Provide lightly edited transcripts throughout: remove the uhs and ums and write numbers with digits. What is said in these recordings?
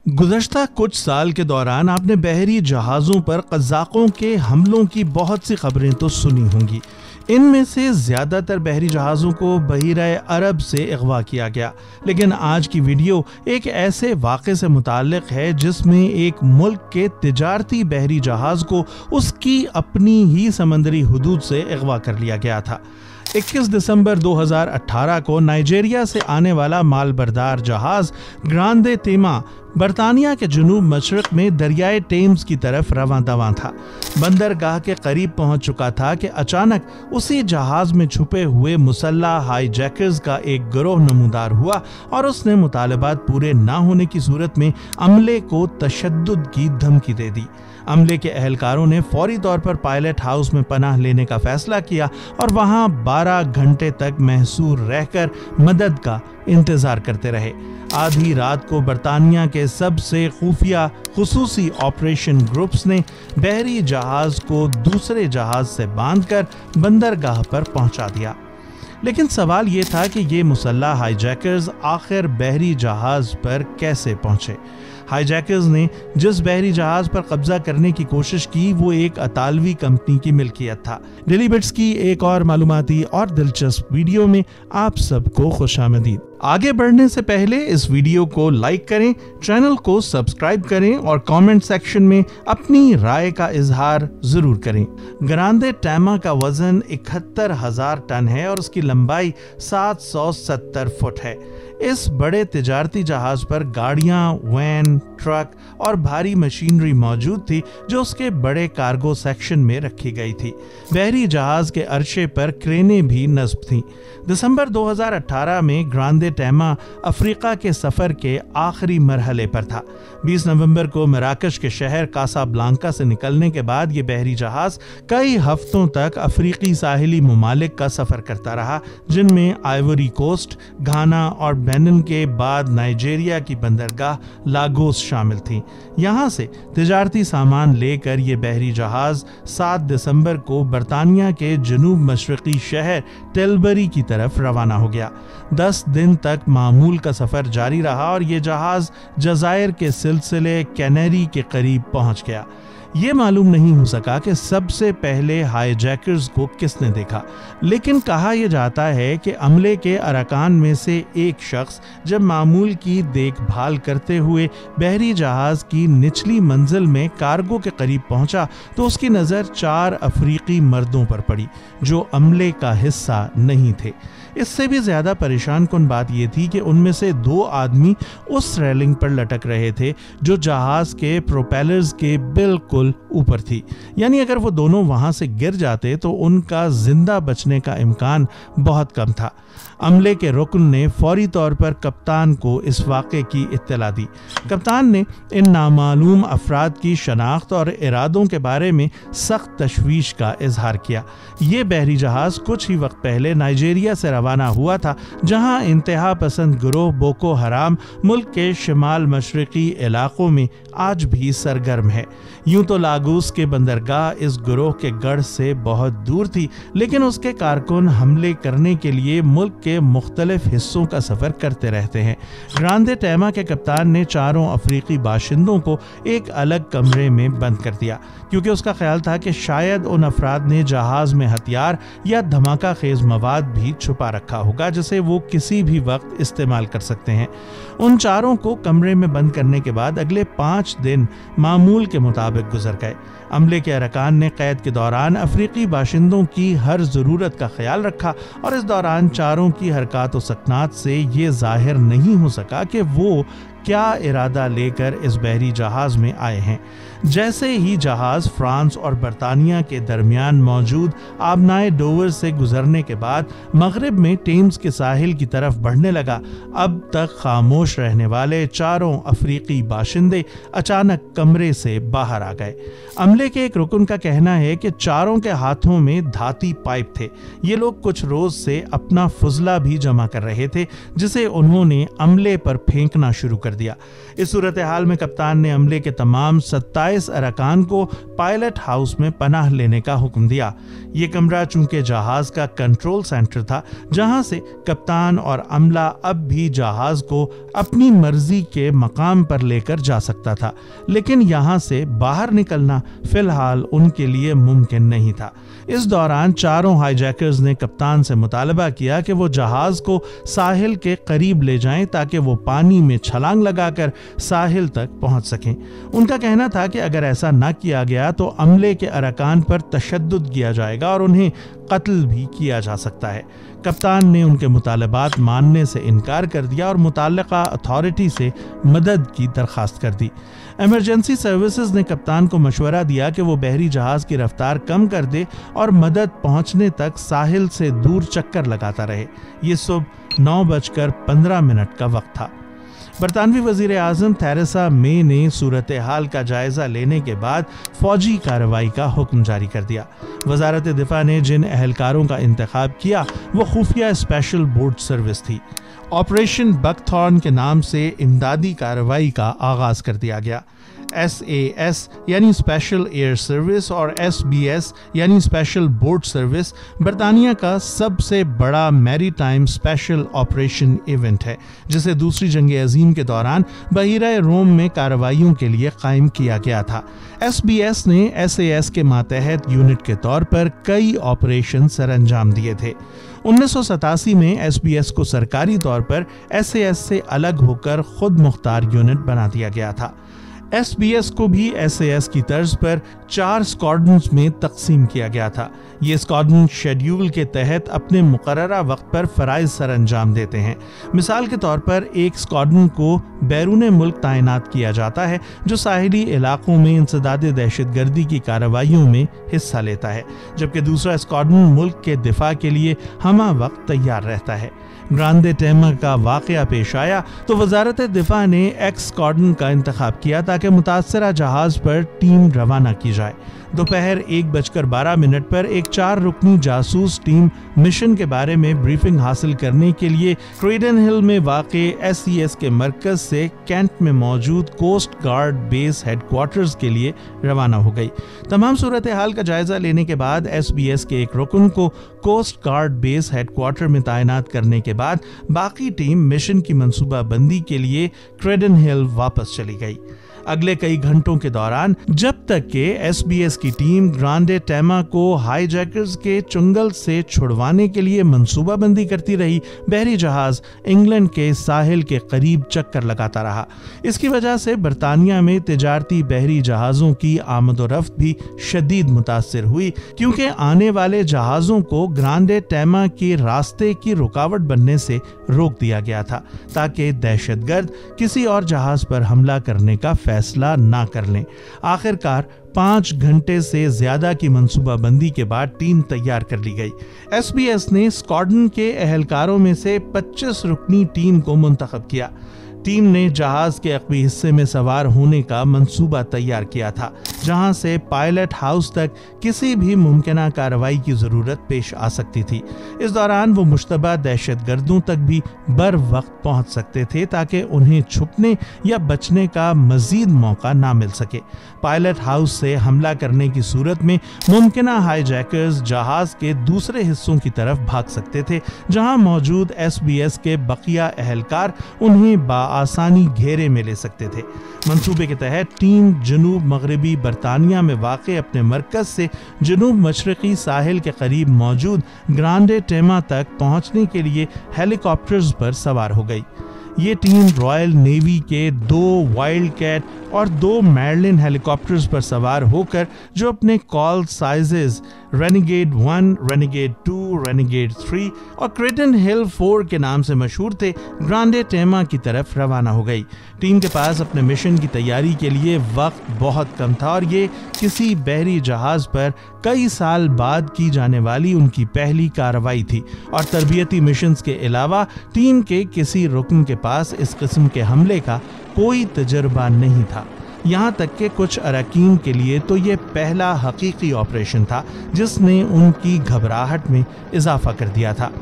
गुज़श्ता कुछ साल के दौरान आपने बहरी जहाज़ों पर क़ज़्ज़ाक़ों के हमलों की बहुत सी खबरें तो सुनी होंगी। इनमें से ज़्यादातर बहरी जहाज़ों को बहीरे अरब से अगवा किया गया, लेकिन आज की वीडियो एक ऐसे वाक़े से मुताल्लिक़ है जिसमें एक मुल्क के तिजारती बहरी जहाज़ को उसकी अपनी ही समंदरी हुदूद से अगवा कर लिया गया था। 21 दिसंबर 2018 को नाइजीरिया से आने वाला मालबरदार जहाज़ ग्रांदे तेमा बरतानिया के जुनूब मशरक़ में दरियाए टेम्स की तरफ रवां दवां था। बंदरगाह के करीब पहुंच चुका था कि अचानक उसी जहाज़ में छुपे हुए मुसल्लह हाईजैकर्स का एक गिरोह नमूदार हुआ और उसने मुतालबात पूरे ना होने की सूरत में अमले को तशद्दुद की धमकी दे दी। अमले के अहलकारों ने फौरी तौर पर पायलट हाउस में पनाह लेने का फैसला किया और वहां 12 घंटे तक महसूर रहकर मदद का इंतजार करते रहे। आधी रात को बरतानिया के सबसे खुफिया खुसूसी ऑपरेशन ग्रुप्स ने बहरी जहाज को दूसरे जहाज से बांधकर बंदरगाह पर पहुंचा दिया। लेकिन सवाल ये था कि ये मुसल्लह हाईजैकर्स आखिर बहरी जहाज पर कैसे पहुंचे। हाईजैकर्स ने जिस बहरी जहाज पर कब्जा करने की कोशिश की वो एक अतालवी कंपनी की मिल्कियत था। डेली बिट्स की एक और मालूमाती और दिलचस्प वीडियो में आप सबको खुशामदीद। आगे बढ़ने से पहले इस वीडियो को लाइक करें, चैनल को सब्सक्राइब करें और कमेंट सेक्शन में अपनी राय का इजहार जरूर करें। ग्रांदे तेमा का वजन 71,000 टन है और उसकी लंबाई 770 फुट है। इस बड़े तिजारती जहाज पर गाड़ियां, वैन, ट्रक और भारी मशीनरी मौजूद थी जो उसके बड़े कार्गो सेक्शन में रखी गई थी। बहरी जहाज के अरशे पर क्रेनें भी नस्ब थीं। दिसंबर 2018 में ग्रांदे तेमा अफ्रीका के सफर के आखिरी मरहले पर था। 20 नवंबर को मराकश के शहर कासाब्लांका से निकलने के बाद ये बहरी जहाज कई हफ्तों तक अफ्रीकी साहिली ममालिक का सफर करता रहा, जिनमें आइवरी कोस्ट, घाना और बेनिन के बाद नाइजीरिया की बंदरगाह लागोस शामिल थी। यहाँ से तिजारती सामान लेकर ये बहरी जहाज 7 दिसंबर को बरतानिया के जनूब मशरकी शहर टेलबरी की तरफ रवाना हो गया। 10 दिन तक मामूल का सफर जारी रहा और ये जहाज जजायर के सिलसिले कैनरी के करीब पहुंच गया। ये मालूम नहीं हो सका कि सबसे पहले हाईजैकर्स को किसने देखा, लेकिन कहा यह जाता है कि अमले के अरकान में से एक शख्स जब मामूल की देखभाल करते हुए बहरी जहाज की निचली मंजिल में कार्गो के करीब पहुंचा तो उसकी नज़र 4 अफ्रीकी मर्दों पर पड़ी जो अमले का हिस्सा नहीं थे। इससे भी ज्यादा परेशान कुन बात यह थी कि उनमें से 2 आदमी उस रेलिंग पर लटक रहे थे जो जहाज के प्रोपेलर्स के बिल्कुल ऊपर थी। यानी अगर वो दोनों वहां से गिर जाते तो उनका जिंदा बचने का इम्कान बहुत कम था। अमले के रुकन ने फौरी तौर पर कप्तान को इस वाक़े की इत्तला दी। कप्तान ने इन नामालूम अफराद की शनाख्त और इरादों के बारे में सख्त तशवीश का इजहार किया। ये बहरी जहाज कुछ ही वक्त पहले नाइजीरिया से रवाना हुआ था, जहां इंतहा पसंद गिरोह बोको हराम मुल्क के शिमाल मशरकी इलाकों में आज भी सरगर्म है। यूं तो लागोस के बंदरगाह इस गिरोह के गढ़ से बहुत दूर थी, लेकिन उसके कारकुन हमले करने के लिए मुल्क के मुख्तलिफ हिस्सों का सफर करते रहते हैं। ग्रांदे तेमा के कप्तान ने 4 अफ्रीकी बाशिंदों को एक अलग कमरे में बंद कर दिया, क्योंकि उसका ख्याल था कि शायद उन अफराद ने जहाज में हथियार या धमाका खेज मवाद भी छुपा रखा होगा जिसे वो किसी भी वक्त इस्तेमाल कर सकते हैं। उन 4 को कमरे में बंद करने के बाद अगले 5 दिन मामूल के मुताबिक गुजर गए। अमले के अरकान ने कैद के दौरान अफ्रीकी बाशिंदों की हर ज़रूरत का ख्याल रखा और इस दौरान 4 की हरकत व सकनात से ये जाहिर नहीं हो सका कि वो क्या इरादा लेकर इस बहरी जहाज में आए हैं। जैसे ही जहाज फ्रांस और बरतानिया के दरमियान मौजूद आबनाए डोवर से गुजरने के बाद मगरिब में टेम्स के साहिल की तरफ बढ़ने लगा, अब तक खामोश रहने वाले 4 अफ्रीकी बाशिंदे अचानक कमरे से बाहर आ गए। अमले के एक रुकन का कहना है कि 4 के हाथों में धाती पाइप थे। ये लोग कुछ रोज से अपना फुजला भी जमा कर रहे थे जिसे उन्होंने अमले पर फेंकना शुरू कर کر دیا۔ اس صورتحال میں کپتان نے عملے کے تمام 27 ارکان کو پائلٹ ہاؤس میں پناہ لینے کا حکم دیا۔ یہ کمرہ چونکہ جہاز کا کنٹرول سینٹر تھا، جہاں سے کپتان اور عملہ اب بھی جہاز کو اپنی مرضی کے مقام پر لے کر جا سکتا تھا، لیکن یہاں سے باہر نکلنا فی الحال ان کے لیے ممکن نہیں تھا۔ اس دوران چاروں ہائی جیکرز نے کپتان سے مطالبہ کیا کہ وہ جہاز کو ساحل کے قریب لے جائیں تاکہ وہ پانی میں چھلانگ لگا کر ساحل تک پہنچ سکیں۔ ان کا کہنا تھا کہ اگر ایسا نہ کیا گیا تو عملے کے ارکان پر تشدد کیا جائے گا اور انہیں قتل بھی کیا جا سکتا ہے۔ کپتان نے ان کے مطالبات ماننے سے انکار کر دیا اور متعلقہ اتھارٹی سے مدد کی درخواست کر دی۔ ایمرجنسی سروسز نے کپتان کو مشورہ دیا کہ وہ بحری جہاز کی رفتار کم کر دے اور مدد پہنچنے تک ساحل سے دور چکر لگاتا رہے۔ یہ صبح 9:15 کا وقت تھا۔ برطانوی وزیر اعظم تھیریسا مے نے صورتحال کا جائزہ لینے کے بعد فوجی کارروائی کا حکم جاری کر دیا۔ وزارت دفاع نے جن اہلکاروں کا انتخاب کیا وہ خفیہ اسپیشل بورڈ سروس تھی۔ آپریشن بک تھارن کے نام سے امدادی کارروائی کا آغاز کر دیا گیا۔ SAS یعنی اسپیشل ایئر سروس اور SBS یعنی اسپیشل بورڈ سروس برطانیہ کا سب سے بڑا میری ٹائم اسپیشل آپریشن ایونٹ ہے، جسے دوسری جنگ عظیم کے دوران بحیرہ روم میں کارروائیوں کے لیے قائم کیا گیا تھا۔ SBS نے SAS کے ماتحت یونٹ کے طور پر کئی آپریشن سر انجام دیے تھے۔ 1987 میں SBS کو سرکاری طور پر SAS سے الگ ہو کر خود مختار یونٹ بنا دیا گیا تھا۔ SBS کو بھی SAS کی طرز پر 4 اسکواڈرنز میں تقسیم کیا گیا تھا۔ یہ اسکواڈرن شیڈیول کے تحت اپنے مقررہ وقت پر فرائض سر انجام دیتے ہیں۔ مثال کے طور پر ایک اسکواڈرن کو بیرون ملک تعینات کیا جاتا ہے جو ساحلی علاقوں میں انسداد دہشت گردی کی کارروائیوں میں حصہ لیتا ہے، جبکہ دوسرا اسکواڈرن ملک کے دفاع کے لیے ہمہ وقت تیار رہتا ہے۔ گرانڈے ٹیما کا واقعہ پیش آیا تو وزارت دفاع نے ایکس اسکواڈرن کا انتخاب کیا تاکہ متاثرہ جہاز پر ٹیم روانہ کی جائے۔ دوپہر 1:12 پر ایک 4 رکنی جاسوس ٹیم مشن کے بارے میں بریفنگ حاصل کرنے کے لیے کریڈن ہل میں واقع SES کے مرکز سے کینٹ میں موجود کوسٹ گارڈ بیس ہیڈ کوارٹرز کے لیے روانہ ہو گئی۔ تمام صورتحال کا جائزہ لینے کے بعد SBS کے ایک رکن کو کوسٹ گارڈ بیس ہیڈ کوارٹر میں تعینات کرنے کے بعد باقی ٹیم مشن کی منصوبہ بندی کے لیے کریڈن ہل واپس چلی گئی۔ اگلے کئی گھنٹوں کے دوران جب تک کہ SBS کی ٹیم گرانڈے ٹیما کو ہائی جیکرز کے چنگل سے چھڑوانے کے لیے منصوبہ بندی کرتی رہی، بحری جہاز انگلینڈ کے ساحل کے قریب چکر لگاتا رہا۔ اس کی وجہ سے برطانیہ میں تجارتی بحری جہازوں کی آمد و رفت بھی شدید متاثر ہوئی، کیونکہ آنے والے جہازوں کو گرانڈے ٹیما کے راستے کی رکاوٹ بننے سے روک دیا گیا تھا تاکہ دہشت گرد کسی اور جہاز پر حملہ کرنے کا فیصلہ نہ کر لیں۔ آخر کار 5 گھنٹے سے زیادہ کی منصوبہ بندی کے بعد ٹیم تیار کر لی گئی۔ SBS نے اسکواڈرن کے اہلکاروں میں سے 25 رکنی ٹیم کو منتخب کیا۔ ٹیم نے جہاز کے عقبی حصے میں سوار ہونے کا منصوبہ تیار کیا تھا، جہاں سے پائلٹ ہاؤس تک کسی بھی ممکنہ کارروائی کی ضرورت پیش آ سکتی تھی۔ اس دوران وہ مشتبہ دہشت گردوں تک بھی بر وقت پہنچ سکتے تھے تاکہ انہیں چھپنے یا بچنے کا مزید موقع نہ مل سکے۔ پائلٹ ہاؤس سے حملہ کرنے کی صورت میں ممکنہ ہائی جیکرز جہاز کے دوسرے حصوں کی طرف بھاگ سکتے تھے، جہاں موجود SBS کے بقیہ اہلکار انہیں بآسانی گھیرے میں لے سکتے تھے۔ منصوبے کے تحت ٹیم جنوب مغربی برطانیہ میں واقع اپنے مرکز سے جنوب مشرقی ساحل کے قریب موجود گرانڈے ٹیما تک پہنچنے کے لیے ہیلی کاپٹرز پر سوار ہو گئی۔ یہ ٹیم رائل نیوی کے 2 وائلڈ کیٹ اور 2 میرلن ہیلی کاپٹرز پر سوار ہو کر، جو اپنے کال سائزز رینیگیڈ 1، رینیگیڈ 2، رینیگیڈ 3 اور کریڈن ہل 4 کے نام سے مشہور تھے، گرانڈے ٹیما کی طرف روانہ ہو گئی۔ ٹیم کے پاس اپنے مشن کی تیاری کے لیے وقت بہت کم تھا اور یہ کسی بحری جہاز پر کئی سال بعد کی جانے والی ان کی پہلی کارروائی تھی، اور تربیتی مشنز کے علاوہ ٹیم کے کسی رکن کے پاس اس قسم کے حملے کا کوئی تجربہ نہیں تھا۔ یہاں تک کہ کچھ اراکین کے لیے تو یہ پہلا حقیقی آپریشن تھا جس نے ان کی گھبراہٹ میں اضافہ کر دیا تھا۔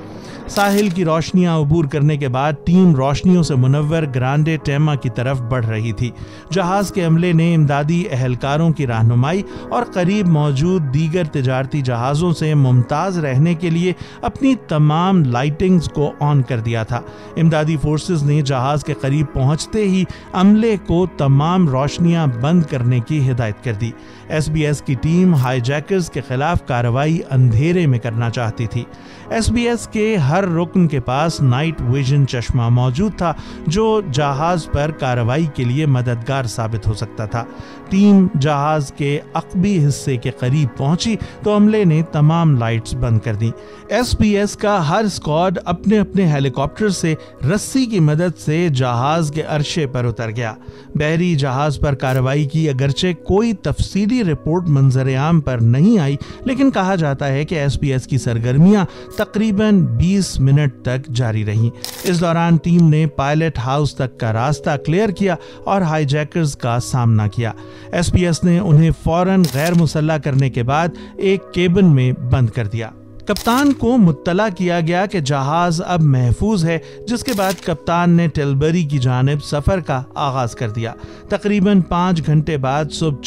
साहिल की रोशनियां अबूर करने के बाद टीम रोशनियों से मुनव्वर ग्रांडे टेमा की तरफ बढ़ रही थी। जहाज के अमले ने इमदादी एहलकारों की रहनुमाई और करीब मौजूद दीगर तिजारती जहाज़ों से मुमताज़ रहने के लिए अपनी तमाम लाइटिंग्स को ऑन कर दिया था। इमदादी फोर्सेस ने जहाज के करीब पहुंचते ही अमले को तमाम रोशनियां बंद करने की हिदायत कर दी। SBS की टीम हाईजैकर्स के खिलाफ कार्रवाई अंधेरे में करना चाहती थी। SBS के हर रुकन के पास नाइट विजन चश्मा मौजूद था जो जहाज पर कार्रवाई के लिए मददगार साबित हो सकता था। टीम जहाज के अक़बी हिस्से के करीब पहुंची तो अमले ने तमाम लाइट्स बंद कर दी। SBS का हर स्क्वाड अपने अपने हेलीकॉप्टर से रस्सी की मदद से जहाज के अरशे पर उतर गया। बहरी जहाज पर कार्रवाई की अगरचे कोई तफसीली रिपोर्ट मंजर आम पर नहीं आई, लेकिन कहा जाता है कि SBS की सरगर्मियां तकरीबन 20 मिनट तक जारी रहीं। इस दौरान टीम ने पायलट हाउस तक का रास्ता क्लियर किया और हाईजैकर्स का सामना किया। SBS ने उन्हें फौरन गैर मुसल्लह करने के बाद एक केबिन में बंद कर दिया। कप्तान को मुत्तला किया गया कि जहाज अब महफूज है, जिसके बाद कप्तान ने टिलबरी की जानिब सफर का आगाज कर दिया। तकरीबन 5 घंटे बाद सुबह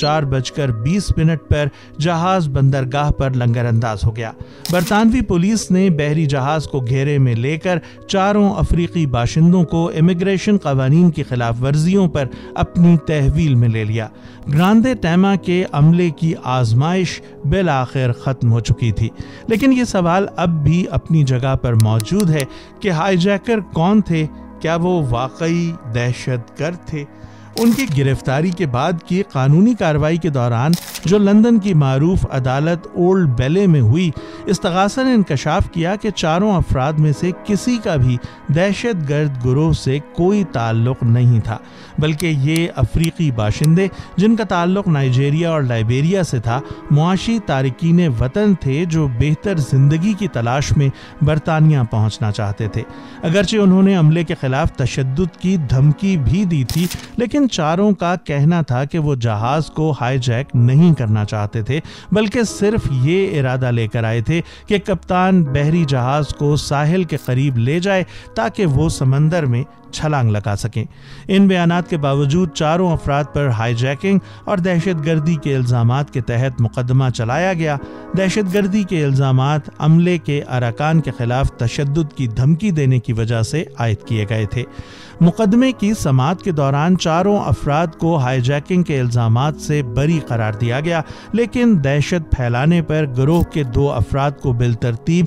4:20 पर जहाज बंदरगाह पर लंगरअंदाज हो गया। बरतानवी पुलिस ने बहरी जहाज को घेरे में लेकर चारों अफ्रीकी बाशिंदों को इमिग्रेशन कवानीन की खिलाफ वर्जियों पर अपनी तहवील में ले लिया। ग्रांडे टेमा के अमले की आजमाइश बिल आखिर खत्म हो चुकी थी, लेकिन ये सवाल अब भी अपनी जगह पर मौजूद है कि हाईजैकर कौन थे? क्या वो वाकई दहशतगर्द थे? उनकी गिरफ्तारी के बाद की कानूनी कार्रवाई के दौरान जो लंदन की मारूफ अदालत ओल्ड बेले में हुई, इस्तगासा ने इंकशाफ किया कि चारों अफराद में से किसी का भी दहशतगर्द गिरोह से कोई ताल्लुक नहीं था, बल्कि ये अफ्रीकी बाशिंदे जिनका ताल्लुक नाइजीरिया और लाइबेरिया से था, मुआशी तारिकीन वतन थे जो बेहतर जिंदगी की तलाश में बरतानिया पहुंचना चाहते थे। अगरचे उन्होंने अमले के खिलाफ तशद्दुद की धमकी भी दी थी, लेकिन चारों का कहना था कि वो जहाज को हाईजैक नहीं करना चाहते थे, बल्कि सिर्फ ये इरादा लेकर आए थे कि कप्तान बहरी जहाज को साहिल के करीब ले जाए ताकि वो समंदर में छलांग लगा सकें। इन बयानात के बावजूद चारों अफराद पर हाईजैकिंग और दहशतगर्दी के इल्जामात के तहत मुकदमा चलाया गया। दहशतगर्दी के इल्जामात अमले के अरकान के खिलाफ तशद्दुद की धमकी देने की वजह से आयद किए गए थे। मुकदमे की समाअत के दौरान चारों अफराद को हाईजैकिंग के इल्जामात से बरी करार दिया गया, लेकिन दहशत फैलाने पर गिरोह के 2 अफराद को बिलतरतीब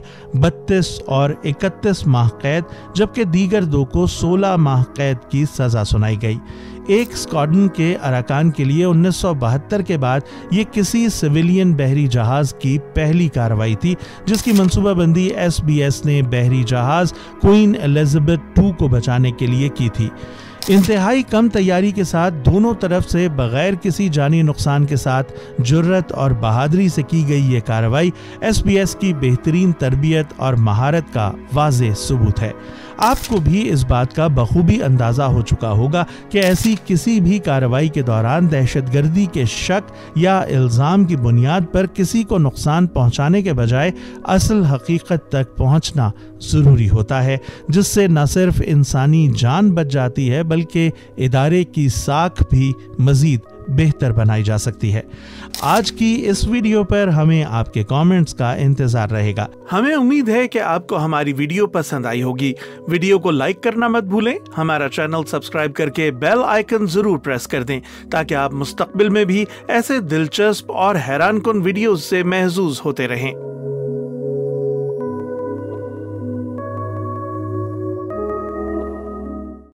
32 और 31 माह कैद, जबकि दीगर 2 को 16 माह कैद की सजा सुनाई गई। एक स्क्वाड्रन के अरकान के लिए 1972 के बाद ये किसी सिविलियन बहरी जहाज की पहली कार्रवाई थी, जिसकी मंसूबाबंदी SBS ने बहरी जहाज क्वीन एलिजाबेथ II को बचाने के लिए की थी। इंतहाई कम तैयारी के साथ दोनों तरफ से बगैर किसी जानी नुकसान के साथ जुर्रत और बहादुरी से की गई ये कार्रवाई SBS की बेहतरीन तरबियत और महारत का वाज़ेह सबूत है। आपको भी इस बात का बखूबी अंदाजा हो चुका होगा कि ऐसी किसी भी कार्रवाई के दौरान दहशतगर्दी के शक या इल्ज़ाम की बुनियाद पर किसी को नुकसान पहुंचाने के बजाय असल हकीकत तक पहुंचना ज़रूरी होता है, जिससे न सिर्फ इंसानी जान बच जाती है बल्कि इदारे की साख भी मज़ीद बेहतर बनाई जा सकती है। आज की इस वीडियो पर हमें आपके कमेंट्स का इंतजार रहेगा। हमें उम्मीद है कि आपको हमारी वीडियो पसंद आई होगी। वीडियो को लाइक करना मत भूलें, हमारा चैनल सब्सक्राइब करके बेल आइकन जरूर प्रेस कर दें ताकि आप मुस्तकबिल में भी ऐसे दिलचस्प और हैरानकुन वीडियोस से महजूज होते रहें।